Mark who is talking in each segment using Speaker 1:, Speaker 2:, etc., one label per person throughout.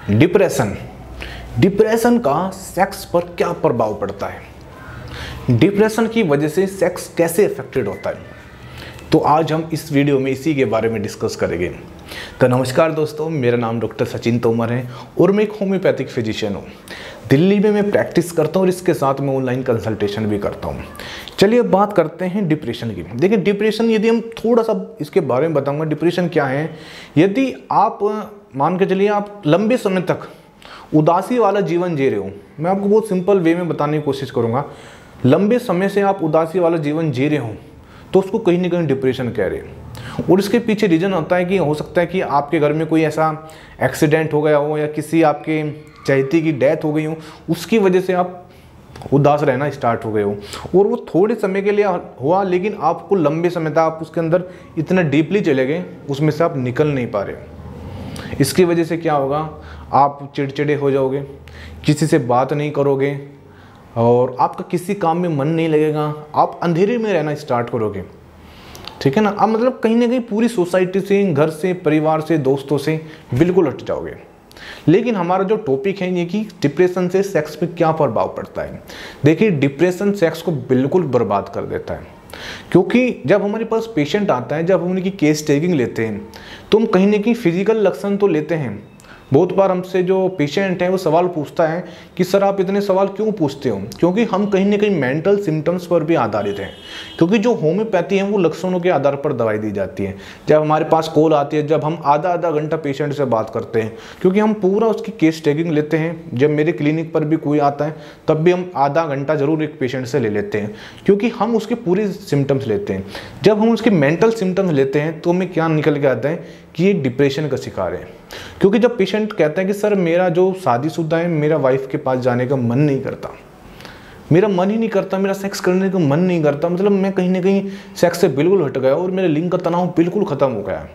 Speaker 1: Depression का sex पर क्या प्रभाव पड़ता है, डिप्रेशन की वजह से सेक्स कैसे अफेक्टेड होता है, तो आज हम इस वीडियो में इसी के बारे में डिस्कस करेंगे। तो नमस्कार दोस्तों, मेरा नाम डॉक्टर सचिन तोमर है और मैं एक होम्योपैथिक फिजिशियन हूँ। दिल्ली में मैं प्रैक्टिस करता हूँ और इसके साथ मैं ऑनलाइन कंसल्टेशन भी करता हूँ। चलिए अब बात करते हैं डिप्रेशन की। देखिए डिप्रेशन, यदि हम थोड़ा सा इसके बारे में बताऊँगा डिप्रेशन क्या है। यदि आप मान के चलिए आप लंबे समय तक उदासी वाला जीवन जी रहे हो, मैं आपको बहुत सिंपल वे में बताने की कोशिश करूँगा। लंबे समय से आप उदासी वाला जीवन जी रहे हो तो उसको कहीं ना कहीं डिप्रेशन कह रहे हैं। और इसके पीछे रीज़न होता है कि हो सकता है कि आपके घर में कोई ऐसा एक्सीडेंट हो गया हो या किसी आपके चाहती की डेथ हो गई हो, उसकी वजह से आप उदास रहना स्टार्ट हो गए हो। और वो थोड़े समय के लिए हुआ, लेकिन आपको लंबे समय तक आप उसके अंदर इतना डीपली चले गए, उसमें से आप निकल नहीं पा रहे हो। इसकी वजह से क्या होगा, आप चिड़चिड़े हो जाओगे, किसी से बात नहीं करोगे और आपका किसी काम में मन नहीं लगेगा, आप अंधेरे में रहना स्टार्ट करोगे। ठीक है ना। आप मतलब कहीं ना कहीं पूरी सोसाइटी से, घर से, परिवार से, दोस्तों से बिल्कुल हट जाओगे। लेकिन हमारा जो टॉपिक है ये कि डिप्रेशन से सेक्स पे क्या प्रभाव पड़ता है। देखिए डिप्रेशन सेक्स को बिल्कुल बर्बाद कर देता है, क्योंकि जब हमारे पास पेशेंट आता है, जब हम उनकी केस टेकिंग लेते हैं तो हम कहीं ना कहीं फिजिकल लक्षण तो लेते हैं। बहुत बार हमसे जो पेशेंट है वो सवाल पूछता है कि सर आप इतने सवाल क्यों पूछते हो, क्योंकि हम कहीं ना कहीं मेंटल सिम्टम्स पर भी आधारित हैं। क्योंकि जो होम्योपैथी है वो लक्षणों के आधार पर दवाई दी जाती है। जब हमारे पास कॉल आती है, जब हम आधा घंटा पेशेंट से बात करते हैं, क्योंकि हम पूरा उसकी केस टेकिंग लेते हैं। जब मेरे क्लिनिक पर भी कोई आता है तब भी हम आधा घंटा जरूर एक पेशेंट से ले लेते हैं, क्योंकि हम उसके पूरे सिम्टम्स लेते हैं। जब हम उसके मेंटल सिम्टम्स लेते हैं तो हमें क्या निकल के आता है कि ये डिप्रेशन का शिकार है। क्योंकि जब पेशेंट कहता है कि सर मेरा जो शादीशुदा है, मेरा वाइफ के पास जाने का मन नहीं करता, मेरा मन ही नहीं करता, मेरा सेक्स करने का मन नहीं करता, मतलब मैं कहीं ना कहीं सेक्स से बिल्कुल हट गया और मेरे लिंग का तनाव बिल्कुल ख़त्म हो गया।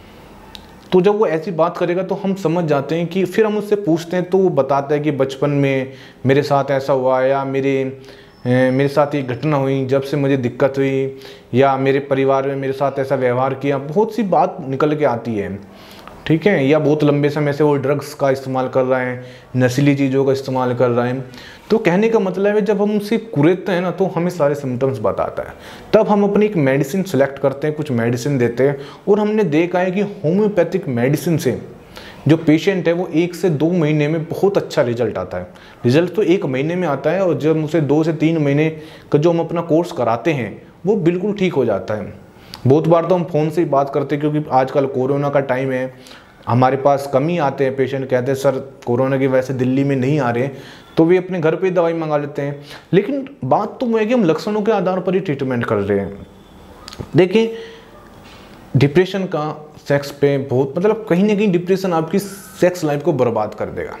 Speaker 1: तो जब वो ऐसी बात करेगा तो हम समझ जाते हैं कि फिर हम उससे पूछते हैं तो वो बताता है कि बचपन में मेरे साथ ऐसा हुआ, या मेरे साथ ये घटना हुई जब से मुझे दिक्कत हुई, या मेरे परिवार में मेरे साथ ऐसा व्यवहार किया। बहुत सी बात निकल के आती है, ठीक है। या बहुत लंबे समय से वो ड्रग्स का इस्तेमाल कर रहा है, नशीली चीज़ों का इस्तेमाल कर रहा है। तो कहने का मतलब है जब हम उनसे कुरेदते हैं ना तो हमें सारे सिम्टम्स बताता है। तब हम अपनी एक मेडिसिन सेलेक्ट करते हैं, कुछ मेडिसिन देते हैं। और हमने देखा है कि होम्योपैथिक मेडिसिन से जो पेशेंट है वो 1 से 2 महीने में बहुत अच्छा रिजल्ट आता है। रिजल्ट तो 1 महीने में आता है, और जब उसे 2 से 3 महीने का जो हम अपना कोर्स कराते हैं वो बिल्कुल ठीक हो जाता है। बहुत बार तो हम फ़ोन से ही बात करते हैं, क्योंकि आजकल कोरोना का टाइम है, हमारे पास कम ही आते हैं पेशेंट। कहते हैं सर कोरोना की वजह से दिल्ली में नहीं आ रहे, तो वे अपने घर पे ही दवाई मंगा लेते हैं। लेकिन बात तो वो है कि हम लक्षणों के आधार पर ही ट्रीटमेंट कर रहे हैं। देखिए डिप्रेशन का सेक्स पे बहुत, मतलब कहीं ना कहीं डिप्रेशन आपकी सेक्स लाइफ को बर्बाद कर देगा।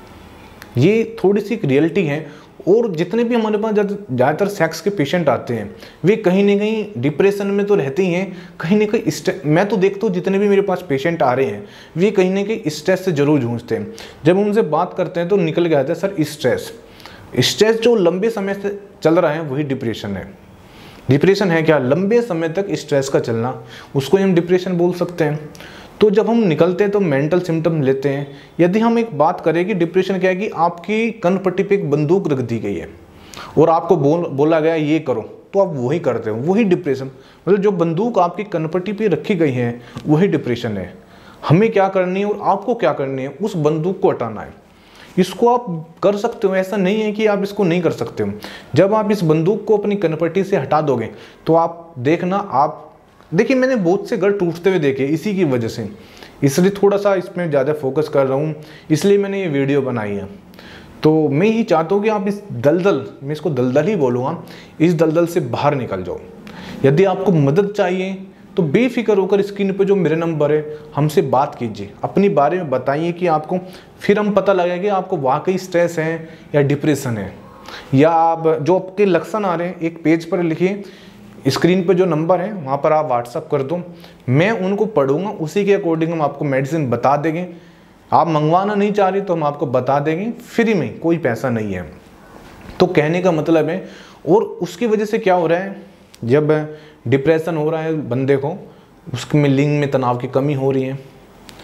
Speaker 1: ये थोड़ी सी एक रियलिटी है। और जितने भी हमारे पास ज़्यादातर सेक्स के पेशेंट आते हैं वे कहीं ना कहीं डिप्रेशन में तो रहते ही हैं, कहीं ना कहीं मैं तो देखता हूँ जितने भी मेरे पास पेशेंट आ रहे हैं वे कहीं ना कहीं स्ट्रेस से जरूर जूझते हैं। जब उनसे बात करते हैं तो निकल के आते हैं सर स्ट्रेस जो लंबे समय से चल रहा है वही डिप्रेशन है। डिप्रेशन है क्या? लंबे समय तक स्ट्रेस का चलना, उसको हम डिप्रेशन बोल सकते हैं। तो जब हम निकलते हैं तो मेंटल सिम्टम लेते हैं। यदि हम एक बात करें कि डिप्रेशन क्या है, कि आपकी कनपट्टी पे एक बंदूक रख दी गई है और आपको बोला गया ये करो, तो आप वही करते हो, वही डिप्रेशन। मतलब जो बंदूक आपकी कनपट्टी पे रखी गई है वही डिप्रेशन है। हमें क्या करनी है और आपको क्या करनी है, उस बंदूक को हटाना है। इसको आप कर सकते हो, ऐसा नहीं है कि आप इसको नहीं कर सकते हो। जब आप इस बंदूक को अपनी कनपट्टी से हटा दोगे तो आप देखना, आप देखिए मैंने बहुत से घर टूटते हुए देखे इसी की वजह से, इसलिए थोड़ा सा इसमें ज़्यादा फोकस कर रहा हूँ, इसलिए मैंने ये वीडियो बनाई है। तो मैं ही चाहता हूँ कि आप इस दलदल, मैं इसको दलदल ही बोलूँगा, इस दलदल से बाहर निकल जाओ। यदि आपको मदद चाहिए तो बेफिक्र होकर स्क्रीन पे जो मेरे नंबर है हमसे बात कीजिए, अपनी बारे में बताइए कि आपको, फिर हम पता लगेगा कि आपको वाकई स्ट्रेस है या डिप्रेशन है, या आप जो आपके लक्षण आ रहे हैं एक पेज पर लिखिए, स्क्रीन पे जो नंबर है वहाँ पर आप व्हाट्सअप कर दो, मैं उनको पढ़ूंगा, उसी के अकॉर्डिंग हम आपको मेडिसिन बता देंगे। आप मंगवाना नहीं चाह रही तो हम आपको बता देंगे फ्री में, कोई पैसा नहीं है। तो कहने का मतलब है, और उसकी वजह से क्या हो रहा है, जब डिप्रेशन हो रहा है बंदे को, उसमें लिंग में तनाव की कमी हो रही है,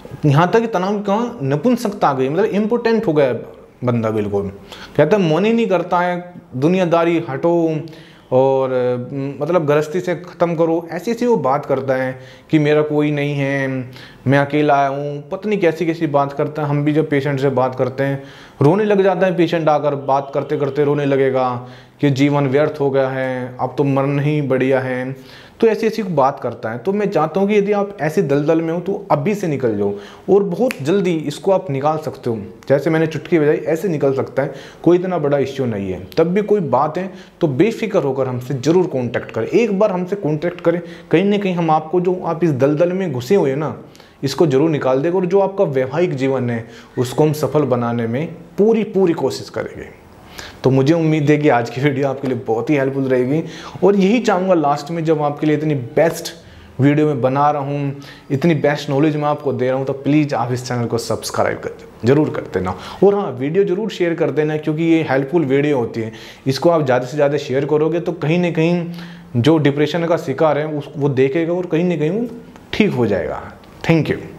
Speaker 1: यहाँ तक कि तनाव का नपुंसकता आ गई, मतलब इम्पोर्टेंट हो गया बंदा, बिल्कुल कहता है मन ही नहीं करता है, दुनियादारी हटो और मतलब गृहस्थी से ख़त्म करो, ऐसी ऐसी वो बात करता है कि मेरा कोई नहीं है, मैं अकेला आया हूँ, पता नहीं कैसी कैसी बात करता है। हम भी जब पेशेंट से बात करते हैं रोने लग जाता है पेशेंट, आकर बात करते करते रोने लगेगा कि जीवन व्यर्थ हो गया है, अब तो मरना ही बढ़िया है, तो ऐसी ऐसी बात करता है। तो मैं चाहता हूँ कि यदि आप ऐसे दलदल में हो तो अभी से निकल जाओ और बहुत जल्दी इसको आप निकाल सकते हो। जैसे मैंने चुटकी बजाई ऐसे निकल सकता है, कोई इतना बड़ा इश्यू नहीं है। तब भी कोई बात है तो बेफिक्र होकर हमसे ज़रूर कॉन्टैक्ट करें, एक बार हमसे कॉन्टैक्ट करें, कहीं ना कहीं हम आपको जो आप इस दलदल में घुसे हुए हैं ना इसको ज़रूर निकाल देगा और जो आपका वैवाहिक जीवन है उसको हम सफल बनाने में पूरी कोशिश करेंगे। तो मुझे उम्मीद है कि आज की वीडियो आपके लिए बहुत ही हेल्पफुल रहेगी और यही चाहूँगा लास्ट में, जब आपके लिए इतनी बेस्ट वीडियो में बना रहा हूँ, इतनी बेस्ट नॉलेज मैं आपको दे रहा हूँ, तो प्लीज़ आप इस चैनल को सब्सक्राइब जरूर कर देना और हाँ वीडियो जरूर शेयर कर देना, क्योंकि ये हेल्पफुल वीडियो होती है। इसको आप ज़्यादा से ज़्यादा शेयर करोगे तो कहीं ना कहीं जो डिप्रेशन का शिकार है वो देखेगा और कहीं ना कहीं वो ठीक हो जाएगा। Thank you.